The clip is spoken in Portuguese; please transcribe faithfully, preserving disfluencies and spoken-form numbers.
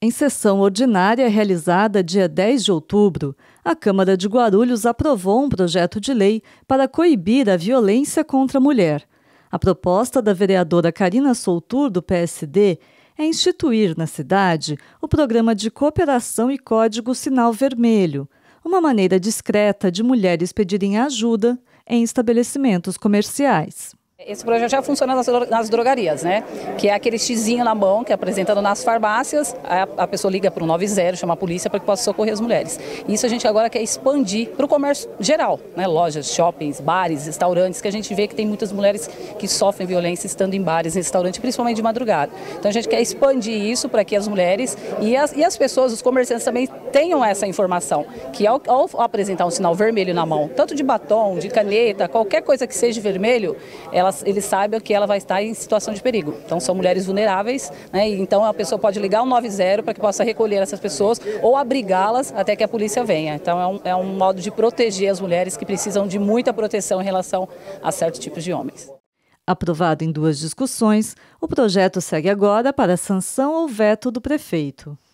Em sessão ordinária realizada dia dez de outubro, a Câmara de Guarulhos aprovou um projeto de lei para coibir a violência contra a mulher. A proposta da vereadora Carina Soutur, do P S D, é instituir na cidade o programa de cooperação e código Sinal Vermelho, uma maneira discreta de mulheres pedirem ajuda em estabelecimentos comerciais. Esse projeto já funciona nas, nas drogarias, né? Que é aquele xizinho na mão que é apresentado nas farmácias, a, a pessoa liga para o nove zero, chama a polícia para que possa socorrer as mulheres. Isso a gente agora quer expandir para o comércio geral, né? Lojas, shoppings, bares, restaurantes, que a gente vê que tem muitas mulheres que sofrem violência estando em bares e restaurantes, principalmente de madrugada. Então a gente quer expandir isso para que as mulheres e as, e as pessoas, os comerciantes também tenham essa informação, que ao, ao apresentar um sinal vermelho na mão, tanto de batom, de caneta, qualquer coisa que seja vermelho, ela eles saibam que ela vai estar em situação de perigo. Então são mulheres vulneráveis, né? Então a pessoa pode ligar o nove zero para que possa recolher essas pessoas ou abrigá-las até que a polícia venha. Então é um, é um modo de proteger as mulheres que precisam de muita proteção em relação a certos tipos de homens. Aprovado em duas discussões, o projeto segue agora para a sanção ou veto do prefeito.